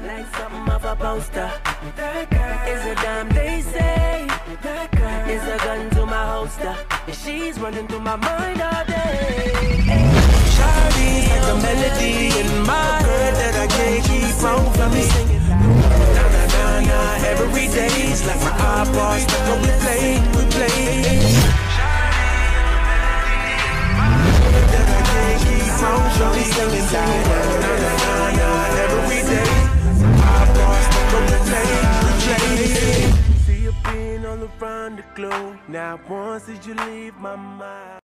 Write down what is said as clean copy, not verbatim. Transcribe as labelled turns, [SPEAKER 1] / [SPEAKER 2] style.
[SPEAKER 1] like something off a poster. That girl is a dime, they say. That girl is a gun to my holster, and she's running through my mind all day. Shawty's like a melody in my head that I can't keep from me. Na na na na, every day's like my iPod stuck on replay. That I can't keep from Shawty singing down. Na na na na, every day. iPod stuck on replay. See you being all around the globe. Not once did you leave my mind.